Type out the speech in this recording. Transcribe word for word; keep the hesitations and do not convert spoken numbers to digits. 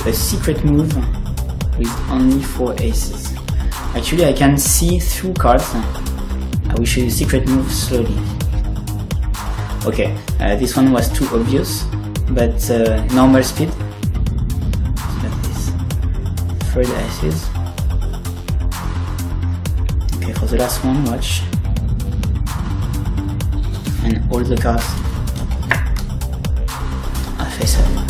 a secret move with only four aces. Actually, I can see through cards. I will show you secret move slowly. Okay, uh, this one was too obvious, but uh, normal speed. Like this. Third aces. Okay, for the last one, watch. And all the cards are face up.